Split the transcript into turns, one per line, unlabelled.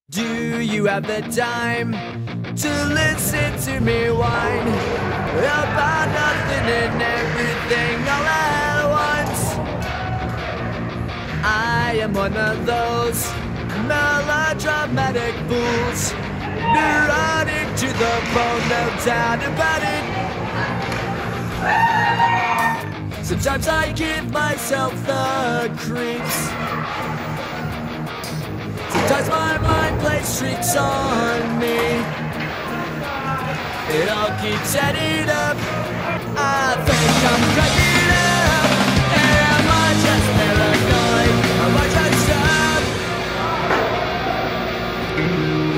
Do you have the time to listen to me whine about nothing and everything all at once? I am one of those melodramatic fools, neurotic to the bone, no doubt about it. Sometimes I give myself the creeps. Sometimes my mind plays tricks on me. It all keeps adding up. I think I'm cracking up. Am I just paranoid? Am I just up?